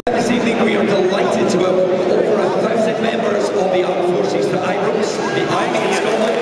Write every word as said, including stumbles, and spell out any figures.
This evening we are delighted to welcome over a thousand members of the armed forces to Ibrox, the Army in Scotland.